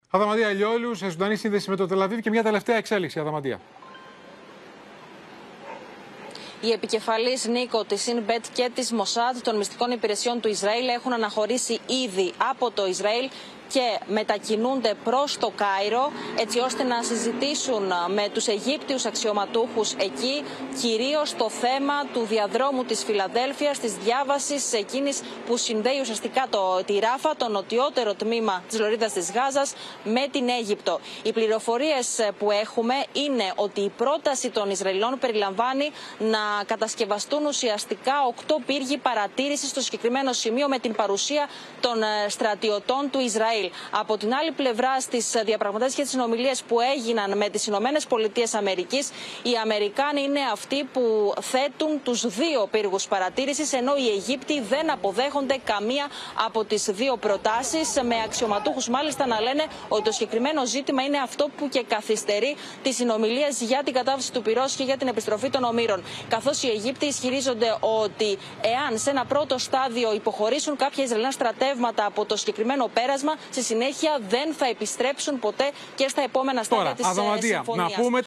Αδαμαντία Ηλιόλου, σε ζωντανή σύνδεση με το Τελαβίβ και μια τελευταία εξέλιξη, Αδαμαντία. Οι επικεφαλής, Νίκο, της Ινμπετ και της Μοσάντ των μυστικών υπηρεσιών του Ισραήλ έχουν αναχωρήσει ήδη από το Ισραήλ και μετακινούνται προς το Κάιρο, έτσι ώστε να συζητήσουν με τους Αιγύπτιους αξιωματούχους εκεί κυρίως το θέμα του διαδρόμου της Φιλαδέλφειας, της διάβασης εκείνης που συνδέει ουσιαστικά τη Ράφα, το νοτιότερο τμήμα της λωρίδας της Γάζας, με την Αίγυπτο. Οι πληροφορίες που έχουμε είναι ότι η πρόταση των Ισραηλών περιλαμβάνει να κατασκευαστούν ουσιαστικά 8 πύργοι παρατήρησης στο συγκεκριμένο σημείο με την παρουσία των στρατιωτών του Ισραήλ. Από την άλλη πλευρά, στις διαπραγματεύσεις και τις συνομιλίες που έγιναν με τις Ηνωμένες Πολιτείες Αμερικής, οι Αμερικάνοι είναι αυτοί που θέτουν τους 2 πύργους παρατήρησης, ενώ οι Αιγύπτιοι δεν αποδέχονται καμία από τις 2 προτάσεις, με αξιωματούχους μάλιστα να λένε ότι το συγκεκριμένο ζήτημα είναι αυτό που και καθυστερεί τις συνομιλίες για την κατάβαση του πυρός και για την επιστροφή των ομήρων. Καθώς οι Αιγύπτιοι ισχυρίζονται ότι εάν σε ένα πρώτο στάδιο υποχωρήσουν κάποια Ισραηλινά στρατεύματα από το συγκεκριμένο πέρασμα, στη συνέχεια δεν θα επιστρέψουν ποτέ και στα επόμενα στάδια της συμφωνίας. Να πούμε